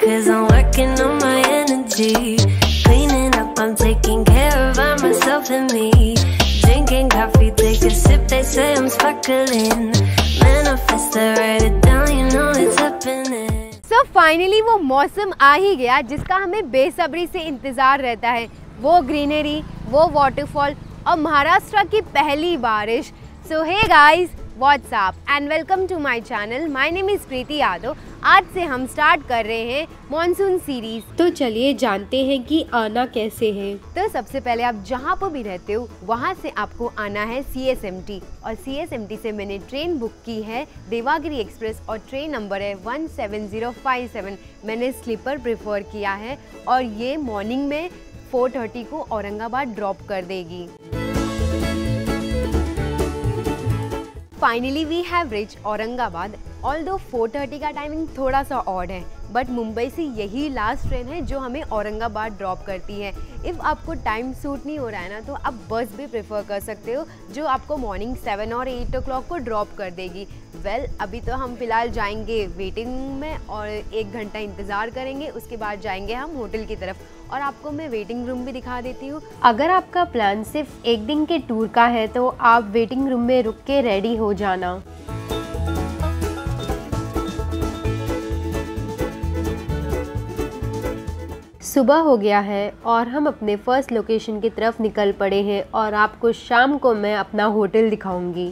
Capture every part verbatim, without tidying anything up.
cause I'm working on my energy. Cleaning up, I'm taking care of myself and me. Drinking coffee, take a sip, they say I'm sparkling. Manifest, I write it down, you know it's happening. So finally वो मौसम आ ही गया जिसका हमें बेसब्री से इंतज़ार रहता है। वो ग्रीनरी, वो वाटरफॉल और महाराष्ट्र की पहली बारिश। So hey guys, what's up and welcome to my channel. My name is Preeti Yadav. आज से हम स्टार्ट कर रहे हैं मॉनसून सीरीज़। तो चलिए जानते हैं कि आना कैसे है। तो सबसे पहले आप जहाँ पर भी रहते हो वहाँ से आपको आना है सी एस एम टी, और सी एस एम टी से मैंने ट्रेन बुक की है देवागिरी एक्सप्रेस और ट्रेन नंबर है one seven zero five seven. मैंने स्लीपर प्रेफर किया है और ये मॉर्निंग में फोर थर्टी को औरंगाबाद ड्रॉप कर देगी। Finally we have reach Aurangabad. Although four thirty का टाइमिंग थोड़ा सा ऑड है, बट मुंबई से यही लास्ट ट्रेन है जो हमें औरंगाबाद ड्रॉप करती है। इफ़ आपको टाइम सूट नहीं हो रहा है ना, तो आप बस भी प्रेफर कर सकते हो जो आपको मॉर्निंग सेवन और एट ओ क्लॉक को ड्रॉप कर देगी। वेल well, अभी तो हम फिलहाल जाएंगे वेटिंग में और एक घंटा इंतज़ार करेंगे, उसके बाद जाएंगे हम होटल की तरफ और आपको मैं वेटिंग रूम भी दिखा देती हूँ। अगर आपका प्लान सिर्फ एक दिन के टूर का है तो आप वेटिंग रूम में रुक के रेडी हो जाना। सुबह हो गया है और हम अपने फर्स्ट लोकेशन की तरफ निकल पड़े हैं और आपको शाम को मैं अपना होटल दिखाऊंगी।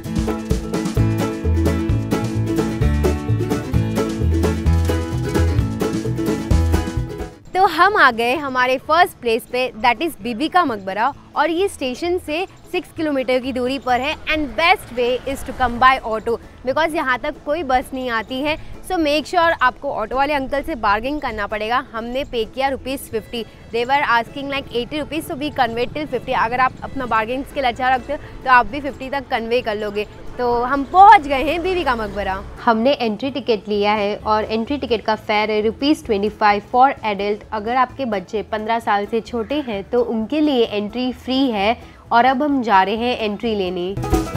तो हम आ गए हमारे फर्स्ट प्लेस पे, दैट इज़ बीबी का मकबरा, और ये स्टेशन से सिक्स किलोमीटर की दूरी पर है। And best way is to come by auto because यहाँ तक कोई बस नहीं आती है। सो मेक श्योर आपको ऑटो वाले अंकल से बार्गेन करना पड़ेगा। हमने पे किया rupees fifty, they were asking like eighty rupees, so we convinced till fifty. अगर आप अपना बार्गेन स्किल अच्छा रखते हो तो आप भी फिफ्टी तक कन्वे कर लोगे। तो हम पहुँच गए हैं बीबी का मकबरा। हमने एंट्री टिकट लिया है और एंट्री टिकट का फेयर है rupees twenty five for adult. अगर आपके बच्चे पंद्रह साल से छोटे हैं तो उनके लिए एंट्री फ्री है। और अब हम जा रहे हैं एंट्री लेने।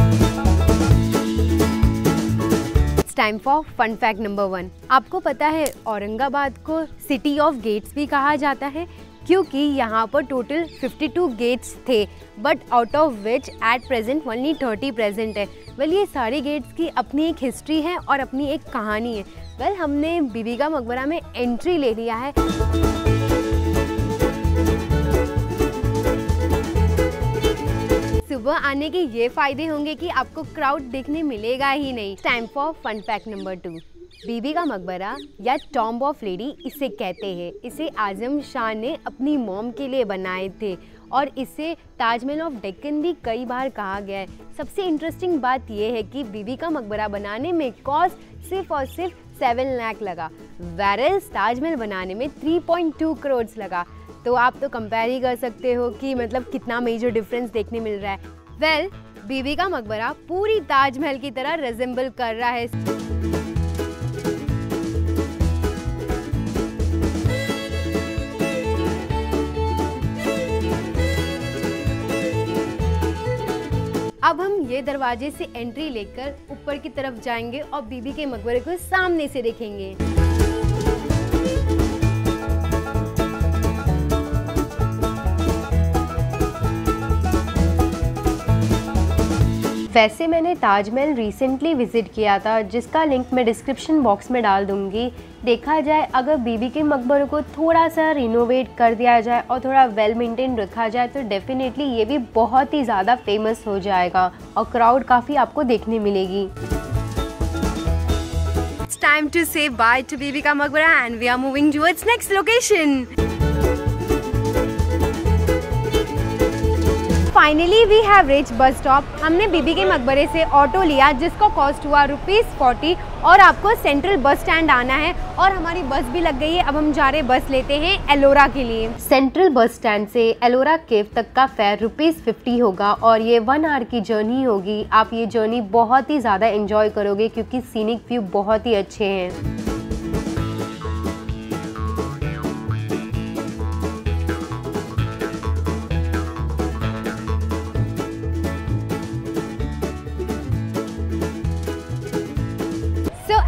Time for fun fact number one. आपको पता है औरंगाबाद को सिटी ऑफ गेट्स भी कहा जाता है क्योंकि यहाँ पर टोटल फिफ्टी टू गेट्स थे, but out of which at present only thirty present है। वेल well, ये सारे गेट्स की अपनी एक हिस्ट्री है और अपनी एक कहानी है। वेल well, हमने बीबी का मकबरा में एंट्री ले लिया है। सुबह आने के ये फायदे होंगे कि आपको क्राउड देखने मिलेगा ही नहीं। Time for fun fact number two. Bibi का मकबरा या टॉम्ब ऑफ लेडी इसे कहते हैं। इसे आजम शाह ने अपनी मॉम के लिए बनाए थे और इसे ताजमहल ऑफ डेक्कन भी कई बार कहा गया है। सबसे इंटरेस्टिंग बात यह है कि बीबी का मकबरा बनाने में कॉस्ट सिर्फ और सिर्फ सेवन लाख लगा, वैरल्स ताजमहल बनाने में थ्री पॉइंट टू करोड़ लगा। तो आप तो कंपेयर ही कर सकते हो कि मतलब कितना मेजर डिफरेंस देखने मिल रहा है। वेल well, बीबी का मकबरा पूरी ताजमहल की तरह रिजेंबल कर रहा है। अब हम ये दरवाजे से एंट्री लेकर ऊपर की तरफ जाएंगे और बीबी के मकबरे को सामने से देखेंगे। वैसे मैंने ताजमहल रिसेंटली विज़िट किया था जिसका लिंक मैं डिस्क्रिप्शन बॉक्स में डाल दूँगी। देखा जाए अगर बीबी के मकबरे को थोड़ा सा रिनोवेट कर दिया जाए और थोड़ा वेल मेंटेन रखा जाए तो डेफिनेटली ये भी बहुत ही ज़्यादा फेमस हो जाएगा और क्राउड काफ़ी आपको देखने मिलेगी। It's time to say bye to बीबी का मकबरा and we are moving towards next location. Finally we have reach bus stop. हमने बीबी के मकबरे से ऑटो लिया जिसका कॉस्ट हुआ रुपीज़ फोर्टी और आपको सेंट्रल बस स्टैंड आना है और हमारी बस भी लग गई है। अब हम जा रहे बस लेते हैं एलोरा के लिए। सेंट्रल बस स्टैंड से एलोरा केव तक का फेयर रुपीज़ फिफ्टी होगा और ये वन आवर की जर्नी होगी। आप ये जर्नी बहुत ही ज़्यादा एंजॉय करोगे क्योंकि सीनिक व्यू बहुत ही अच्छे हैं।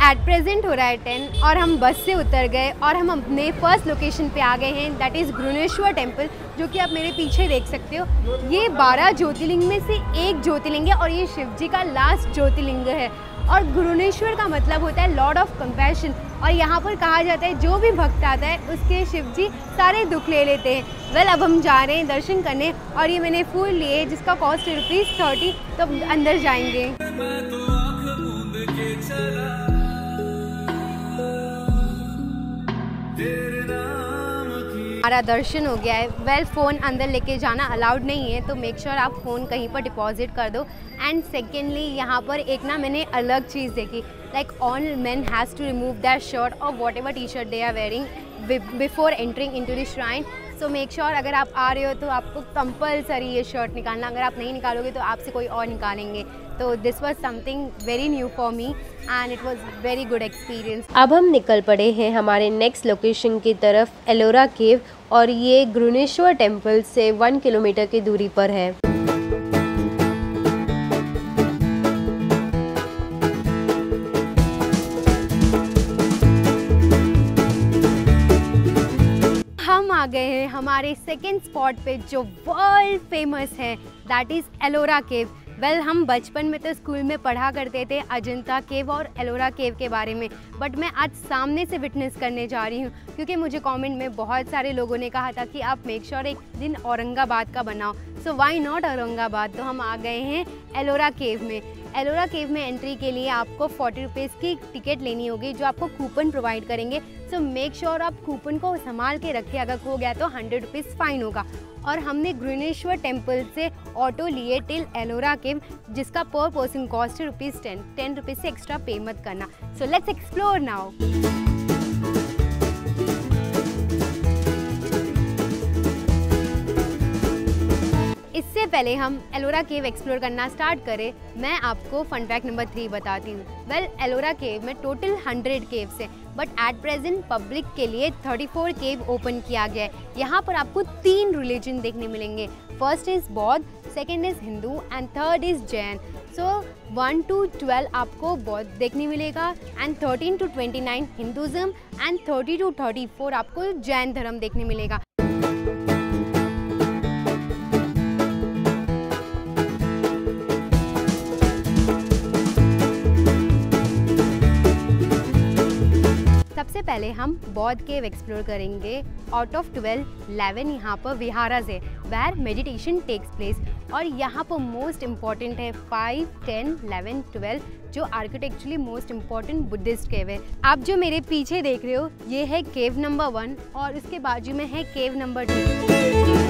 एट प्रेजेंट हो रहा है टेन और हम बस से उतर गए और हम अपने फर्स्ट लोकेशन पे आ गए हैं, दैट इज़ घृणेश्वर टेम्पल, जो कि आप मेरे पीछे देख सकते हो। ये बारह ज्योतिर्लिंग में से एक ज्योतिर्लिंग है और ये शिव जी का लास्ट ज्योतिर्लिंग है। और घृणेश्वर का मतलब होता है लॉर्ड ऑफ कंपैशन, और यहाँ पर कहा जाता है जो भी भक्त आता है उसके शिव जी सारे दुख ले लेते हैं। वेल well, अब हम जा रहे हैं दर्शन करने और ये मैंने फूल लिए जिसका कॉस्ट है रुपीज़ थर्टी, तो अंदर जाएंगे। हमारा दर्शन हो गया है। वेल well, फ़ोन अंदर लेके जाना अलाउड नहीं है, तो मेक श्योर आप फ़ोन कहीं पर डिपॉजिट कर दो। एंड सेकेंडली यहाँ पर एक ना मैंने अलग चीज़ देखी, like all man has to remove that shirt और whatever T shirt they are wearing before entering into the shrine. So make sure अगर आप आ रहे हो तो आपको कंपलसरी ये शर्ट निकालना, अगर आप नहीं निकालोगे तो आपसे कोई और निकालेंगे। तो this was something very new for me and it was very good experience. अब हम निकल पड़े हैं हमारे नेक्स्ट लोकेशन की तरफ, एलोरा केव, और ये घृणेश्वर टेम्पल से वन किलोमीटर की दूरी पर है। हम आ गए हैं हमारे सेकेंड स्पॉट पे जो वर्ल्ड फेमस है, that is Ellora cave. Well well, हम बचपन में तो स्कूल में पढ़ा करते थे अजंता केव और एलोरा केव के बारे में, बट मैं आज सामने से विटनेस करने जा रही हूँ, क्योंकि मुझे कमेंट में बहुत सारे लोगों ने कहा था कि आप मेक श्योर एक दिन औरंगाबाद का बनाओ, सो व्हाई नॉट औरंगाबाद। तो हम आ गए हैं एलोरा केव में। एलोरा केव में एंट्री के लिए आपको फोर्टी रुपीज़ की टिकट लेनी होगी, जो आपको कूपन प्रोवाइड करेंगे। सो मेक श्योर आप कूपन को संभाल के रखें, अगर खो गया तो हंड्रेड रुपीज़ फ़ाइन होगा। और हमने घृणेश्वर टेम्पल से ऑटो लिए टिल एलोरा केव, जिसका पर पर्सन कॉस्ट है रुपीज़ टेन टेन रुपीज़ से एक्स्ट्रा पे मत करना। So let's explore now. इससे पहले हम एलोरा केव एक्सप्लोर करना स्टार्ट करें, मैं आपको फन फैक्ट नंबर थ्री बताती हूँ। वेल एलोरा केव में टोटल हंड्रेड केव्स हैं, बट एट प्रेजेंट पब्लिक के लिए थर्टी फोर केव ओपन किया गया है। यहाँ पर आपको तीन रिलीजन देखने मिलेंगे, first is Bauddh, second is Hindu and third is Jain. So one to twelve आपको बौद्ध देखने मिलेगा and thirteen to twenty nine Hinduism and thirty to thirty four आपको जैन धर्म देखने मिलेगा। सबसे पहले हम बौद्ध केव एक्सप्लोर करेंगे। आउट ऑफ ट्वेल्व इलेवन यहाँ पर विहारास है वेयर मेडिटेशन टेक्स प्लेस, और यहाँ पर मोस्ट इम्पॉर्टेंट है फाइव टेन इलेवन ट्वेल्व, जो architecturally most important Buddhist cave है। आप जो मेरे पीछे देख रहे हो ये है केव नंबर वन और इसके बाजू में है cave number two.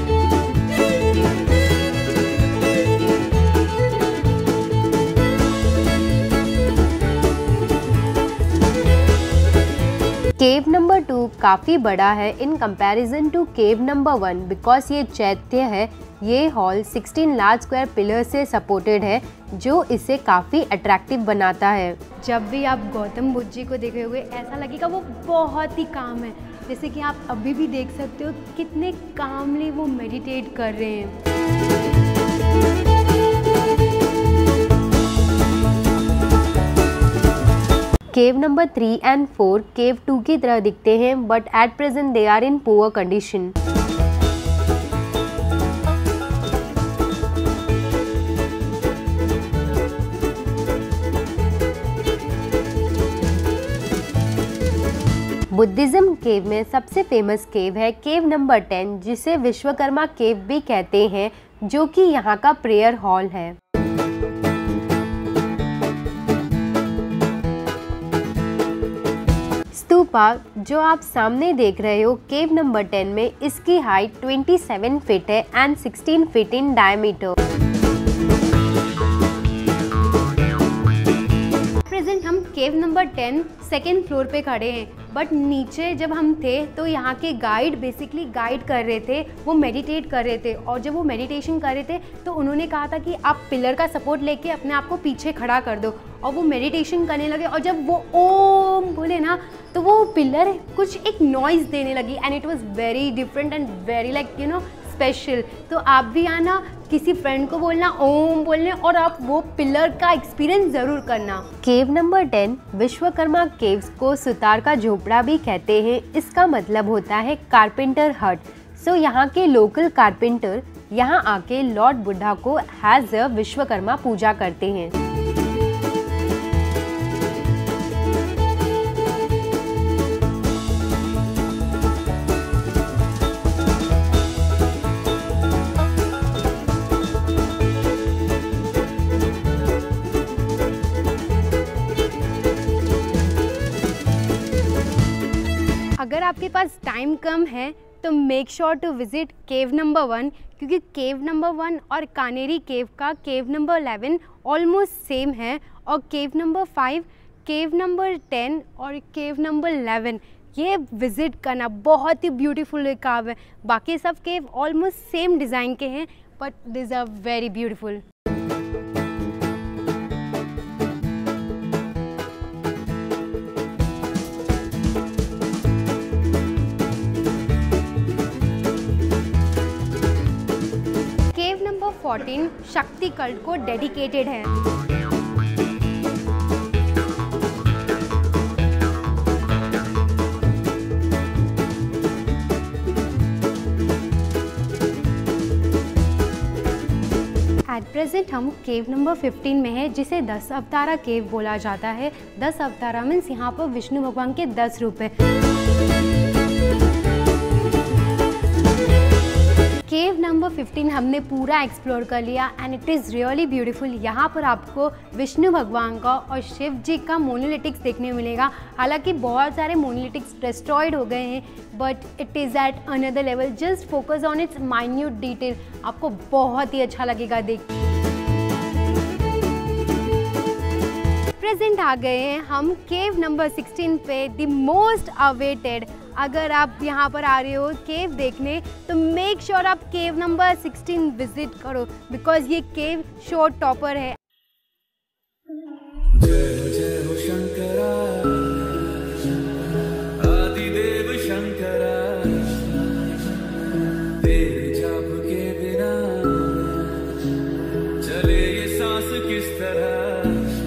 Cave number two काफ़ी बड़ा है in comparison to cave number one, because ये चैत्य है। ये hall sixteen large square pillar से सपोर्टेड है, जो इसे काफ़ी अट्रैक्टिव बनाता है। जब भी आप गौतम बुद्ध जी को देख रहे होगे ऐसा लगेगा वो बहुत ही काम है, जैसे कि आप अभी भी देख सकते हो कितने कामली वो मेडिटेट कर रहे हैं। Cave number three and four cave two की तरह दिखते हैं, but at present they are in poor condition. Buddhism cave में सबसे फेमस केव है केव नंबर टेन, जिसे विश्वकर्मा केव भी कहते हैं, जो कि यहाँ का प्रेयर हॉल है। स्तूपा जो आप सामने देख रहे हो केव नंबर टेन में, इसकी हाइट ट्वेंटी सेवन फीट है and sixteen feet in diameter. Present हम cave number ten second floor पे खड़े हैं, बट नीचे जब हम थे तो यहाँ के गाइड बेसिकली गाइड कर रहे थे, वो मेडिटेट कर रहे थे, और जब वो मेडिटेशन कर रहे थे तो उन्होंने कहा था कि आप पिलर का सपोर्ट लेके अपने आप को पीछे खड़ा कर दो, और वो मेडिटेशन करने लगे, और जब वो ओम बोले ना तो वो पिलर कुछ एक नॉइज़ देने लगी and it was very different and very like you know special. तो आप भी आना, किसी फ्रेंड को बोलना, ओम बोलने, और आप वो पिलर का एक्सपीरियंस ज़रूर करना। Cave number ten Vishwakarma caves को सुतार का झोपड़ा भी कहते हैं। इसका मतलब होता है कारपेंटर हट। सो यहाँ के लोकल कारपेंटर यहाँ आके लॉर्ड बुद्धा को हैज अ विश्वकर्मा पूजा करते हैं। अगर आपके पास टाइम कम है तो make sure to visit cave number one, क्योंकि केव नंबर वन और कानेरी केव का cave number eleven almost same है, और cave number five, cave number ten और केव नंबर इलेवन ये विज़िट करना। बहुत ही ब्यूटीफुल काव है। बाकी सब केव ऑलमोस्ट सेम डिज़ाइन के हैं, but this are very beautiful. Fourteen Shakti cult को डेडिकेटेड है। एट प्रेजेंट हम केव नंबर फिफ्टीन में है, जिसे दस अवतारा केव बोला जाता है। दस अवतारा मीन्स यहाँ पर विष्णु भगवान के दस रूप है। केव नंबर फिफ्टीन हमने पूरा एक्सप्लोर कर लिया and it is really beautiful. यहाँ पर आपको विष्णु भगवान का और शिव जी का मोनोलिटिक्स देखने मिलेगा। हालांकि बहुत सारे मोनोलिटिक्स डिस्ट्रॉयड हो गए हैं, but it is at another level. Just focus on its minute detail, आपको बहुत ही अच्छा लगेगा देख। प्रेजेंट आ गए हैं हम केव नंबर सिक्सटीन पे, द मोस्ट अवेटेड। अगर आप यहाँ पर आ रहे हो केव देखने तो मेक श्योर आप केव नंबर सिक्सटीन विजिट करो, बिकॉज ये केव शो टॉपर है। जय जय हो शंकरा, आदिदेव शंकरा, तेरे जाप के बिना चले ये सांस किस तरह,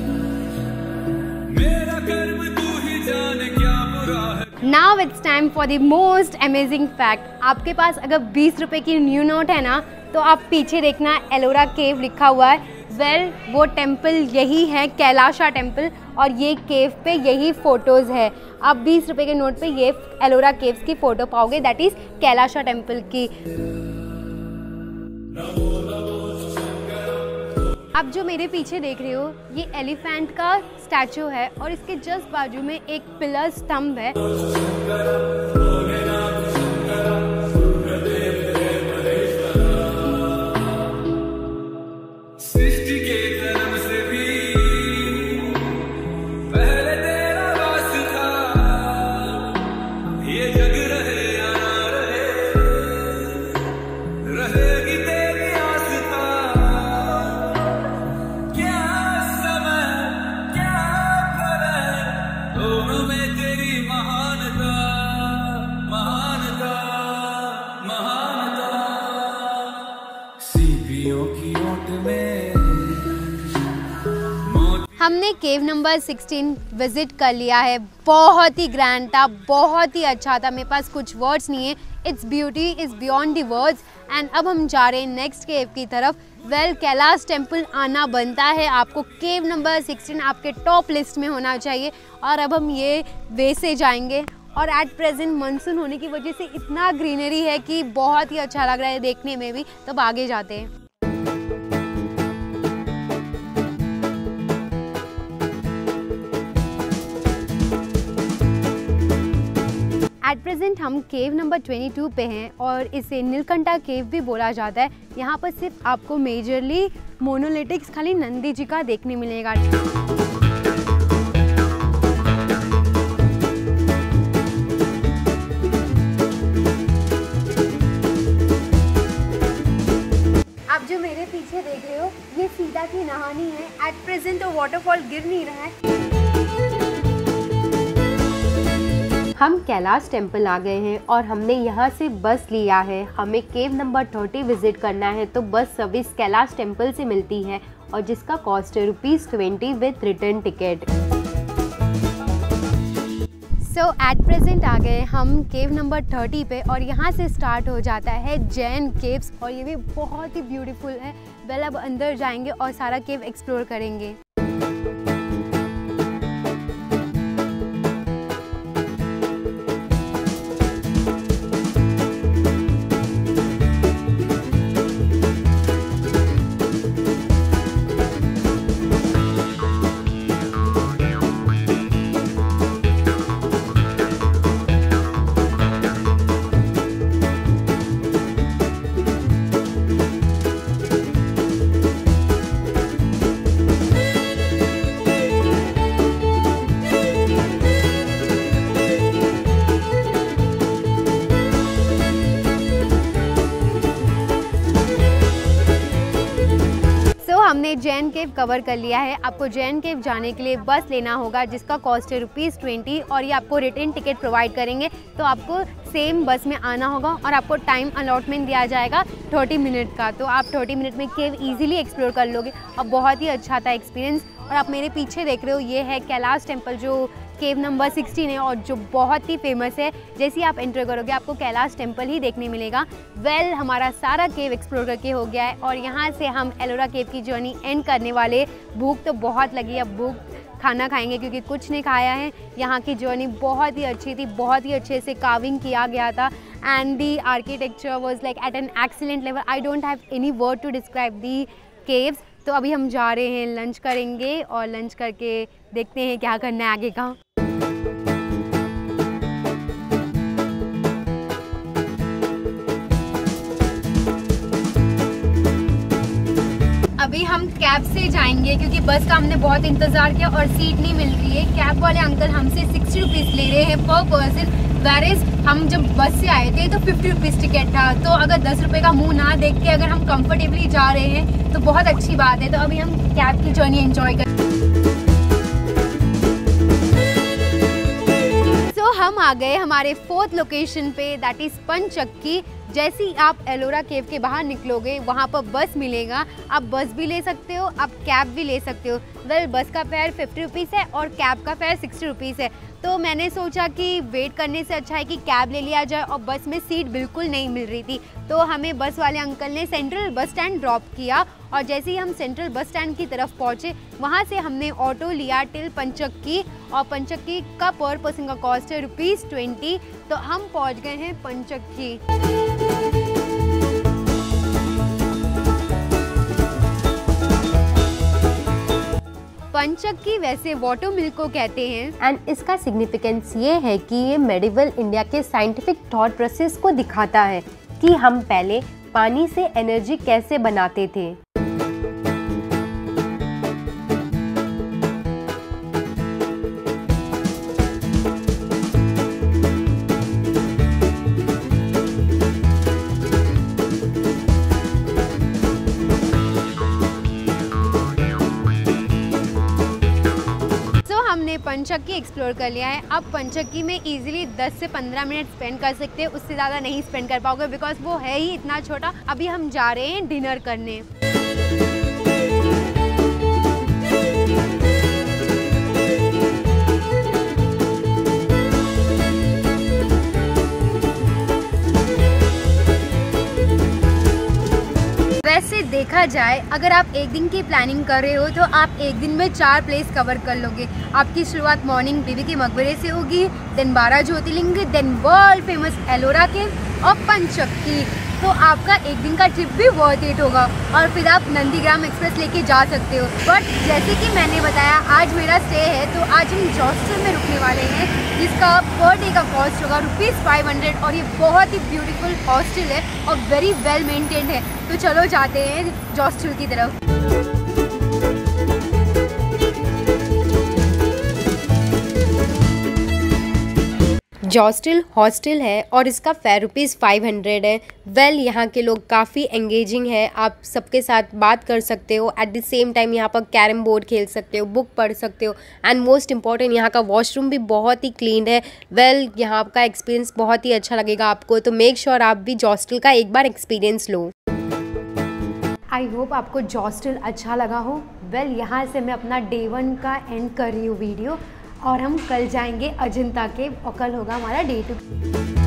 मेरा कर्म तू ही जाने क्या बुरा है। Now it's time for the most amazing fact. आपके पास अगर बीस रुपए की न्यू नोट है ना, तो आप पीछे देखना एलोरा केव लिखा हुआ है। वेल well, वो टेम्पल यही है, कैलाशा टेम्पल, और ये केव पे यही फोटोज़ है। आप बीस रुपए के नोट पे ये एलोरा केव्स की फ़ोटो पाओगे, दैट इज़ कैलाशा टेम्पल की। आप जो मेरे पीछे देख रहे हो ये एलिफेंट का स्टैचू है, और इसके जस्ट बाजू में एक पिलर स्तंभ है। सृष्टि के जन्म से भी पहले तेरा वास था, ये जग रहे या ना रहे, रहेगी तेरी आस्था। क्या समय क्या प्रलय, दोनों में तेरी महानता, महानता, महानता। सीपियों की ओट में हमने केव नंबर सिक्सटीन विजिट कर लिया है। बहुत ही ग्रैंड था, बहुत ही अच्छा था। मेरे पास कुछ वर्ड्स नहीं है। Its beauty is beyond the words. And अब हम जा रहे हैं नेक्स्ट केव की तरफ। वेल well, कैलाश टेम्पल आना बनता है आपको। केव नंबर सिक्सटीन आपके टॉप लिस्ट में होना चाहिए। और अब हम ये वे से जाएंगे, और एट प्रेजेंट मानसून होने की वजह से इतना ग्रीनरी है कि बहुत ही अच्छा लग रहा है देखने में भी। तब आगे जाते हैं। एट प्रेजेंट हम केव नंबर बाईस पे हैं, और इसे नीलकंठा केव भी बोला जाता है। यहाँ पर सिर्फ आपको मेजरली मोनोलिटिक्स खाली नंदी जी का देखने मिलेगा। आप जो मेरे पीछे देख रहे हो ये सीता की नहानी है। एट प्रेजेंट तो वाटरफॉल गिर नहीं रहा है। हम कैलाश टेम्पल आ गए हैं और हमने यहाँ से बस लिया है। हमें केव नंबर थर्टी विजिट करना है तो बस सर्विस कैलाश टेम्पल से मिलती है और जिसका कॉस्ट है rupees twenty with return ticket. So at present आ गए हम केव नंबर थर्टी पे और यहाँ से स्टार्ट हो जाता है जैन केव्स और ये भी बहुत ही ब्यूटीफुल है। वेल अब अंदर जाएंगे और सारा केव एक्सप्लोर करेंगे। हमने जैन केव कवर कर लिया है। आपको जैन केव जाने के लिए बस लेना होगा जिसका कॉस्ट है रुपीज़ ट्वेंटी और ये आपको रिटर्न टिकट प्रोवाइड करेंगे। तो आपको सेम बस में आना होगा और आपको टाइम अलॉटमेंट दिया जाएगा थर्टी मिनट का। तो आप थर्टी मिनट में केव इजीली एक्सप्लोर कर लोगे और बहुत ही अच्छा था एक्सपीरियंस। और आप मेरे पीछे देख रहे हो ये है कैलाश टेम्पल जो केव नंबर सिक्सटीन है और जो बहुत ही फेमस है। जैसे ही आप एंटर करोगे आपको कैलाश टेम्पल ही देखने मिलेगा। वेल well, हमारा सारा केव एक्सप्लोर करके हो गया है और यहाँ से हम एलोरा केव की जर्नी एंड करने वाले। भूख तो बहुत लगी, अब भूख खाना खाएंगे क्योंकि कुछ नहीं खाया है। यहाँ की जर्नी बहुत ही अच्छी थी, बहुत ही अच्छे से कार्विंग किया गया था and the architecture was like at an excellent level. I don't have any word to describe the caves. तो अभी हम जा रहे हैं, लंच करेंगे और लंच करके देखते हैं क्या करना है आगे का। अभी हम कैब से जाएंगे क्योंकि बस का हमने बहुत इंतज़ार किया और सीट नहीं मिल रही है। कैब वाले अंकल हमसे सिक्सटी रुपीज़ ले रहे हैं पर पर्सन, वेरेज हम जब बस से आए थे तो फिफ्टी रुपीज़ टिकट था। तो अगर दस रुपये का मुंह ना देख के अगर हम कंफर्टेबली जा रहे हैं तो बहुत अच्छी बात है। तो अभी हम कैब की जर्नी एंजॉय करें। सो हम आ गए हमारे फोर्थ लोकेशन पे, दैट इज़ पंचक्की। जैसे ही आप एलोरा केव के बाहर निकलोगे वहाँ पर बस मिलेगा। आप बस भी ले सकते हो, आप कैब भी ले सकते हो। वेल well, बस का फेयर फिफ्टी रुपीज़ है और कैब का फेयर सिक्सटी रुपीज़ है। तो मैंने सोचा कि वेट करने से अच्छा है कि कैब ले लिया जाए और बस में सीट बिल्कुल नहीं मिल रही थी। तो हमें बस वाले अंकल ने सेंट्रल बस स्टैंड ड्रॉप किया और जैसे ही हम सेंट्रल बस स्टैंड की तरफ पहुँचे वहाँ से हमने ऑटो लिया टिल पंचक्की और पंचक्की का पर पर्सन का कॉस्ट है रुपीज़ ट्वेंटी। तो हम पहुँच गए हैं पंचक्की। पंचक्की वैसे वाटर मिल्क को कहते हैं एंड इसका सिग्निफिकेंस ये है कि ये मेडिवल इंडिया के साइंटिफिक थॉट प्रोसेस को दिखाता है कि हम पहले पानी से एनर्जी कैसे बनाते थे। पंचक्की एक्सप्लोर कर लिया है। अब पंचक्की में इजीली दस से पंद्रह मिनट स्पेंड कर सकते हैं, उससे ज़्यादा नहीं स्पेंड कर पाओगे बिकॉज वो है ही इतना छोटा। अभी हम जा रहे हैं डिनर करने। वैसे देखा जाए अगर आप एक दिन की प्लानिंग कर रहे हो तो आप एक दिन में चार प्लेस कवर कर लोगे। आपकी शुरुआत मॉर्निंग बीबी के मकबरे से होगी, देन बारह ज्योतिर्लिंग, then world famous Ellora cave और पंचक्की। तो आपका एक दिन का ट्रिप भी वर्थ इट होगा और फिर आप नंदीग्राम एक्सप्रेस लेके जा सकते हो। बट जैसे कि मैंने बताया आज मेरा स्टे है तो आज हम जॉस्टल में रुकने वाले हैं जिसका पर डे का कॉस्ट होगा रुपीज़ फाइव हंड्रेड और ये बहुत ही ब्यूटीफुल हॉस्टल है और वेरी वेल मेंटेन्ड है। तो चलो जाते हैं जॉस्टल की तरफ। जॉस्टल हॉस्टल है और इसका फेयर रुपीज़ फाइव हंड्रेड है। वेल well, यहाँ के लोग काफ़ी एंगेजिंग है, आप सबके साथ बात कर सकते हो, एट द सेम टाइम यहाँ पर कैरम बोर्ड खेल सकते हो, बुक पढ़ सकते हो, एंड मोस्ट इम्पॉर्टेंट यहाँ का वॉशरूम भी बहुत ही क्लीन है। वेल well, यहाँ का एक्सपीरियंस बहुत ही अच्छा लगेगा आपको, तो मेक श्योर sure आप भी जॉस्टल का एक बार एक्सपीरियंस लो। आई होप आपको जॉस्टल अच्छा लगा हो। वेल well, यहाँ से मैं अपना डे वन का एंड कर रही हूँ वीडियो, और हम कल जाएंगे अजंता केव और कल होगा हमारा डे टू।